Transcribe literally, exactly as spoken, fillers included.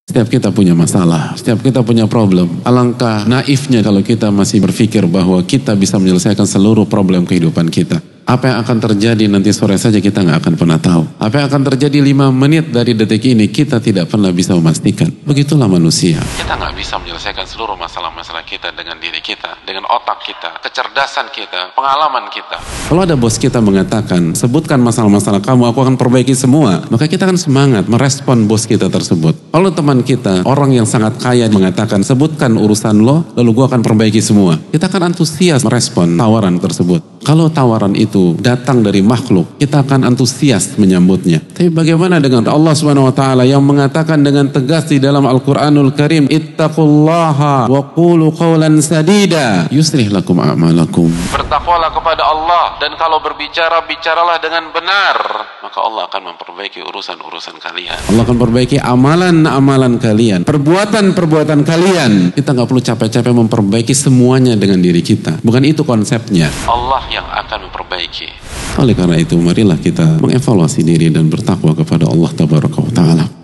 Setiap kita punya masalah, setiap kita punya problem. Alangkah naifnya kalau kita masih berpikir bahwa kita bisa menyelesaikan seluruh problem kehidupan kita. Apa yang akan terjadi nanti sore saja kita nggak akan pernah tahu. Apa yang akan terjadi lima menit dari detik ini kita tidak pernah bisa memastikan. Begitulah manusia. Kita nggak bisa menyelesaikan seluruh masalah-masalah kita dengan diri kita, dengan otak kita, kecerdasan kita, pengalaman kita. Kalau ada bos kita mengatakan, sebutkan masalah-masalah kamu, aku akan perbaiki semua. Maka kita akan semangat merespon bos kita tersebut. Kalau teman kita, orang yang sangat kaya mengatakan, sebutkan urusan lo, lalu gua akan perbaiki semua. Kita akan antusias merespon tawaran tersebut. Kalau tawaran itu datang dari makhluk, kita akan antusias menyambutnya. Tapi bagaimana dengan Allah Subhanahu wa taala yang mengatakan dengan tegas di dalam Al-Qur'anul Karim, "Ittaqullaha wa qulu qawlan sadida, yuslih lakum a'malakum." Bertakwalah kepada Allah dan kalau berbicara bicaralah dengan benar, maka Allah akan memperbaiki urusan-urusan kalian. Allah akan memperbaiki amalan-amalan kalian, perbuatan-perbuatan kalian. Kita nggak perlu capek-capek memperbaiki semuanya dengan diri kita. Bukan itu konsepnya. Allah yang akan memperbaiki. Oleh karena itu marilah kita mengevaluasi diri dan bertakwa kepada Allah Tabaraka wa Ta'ala.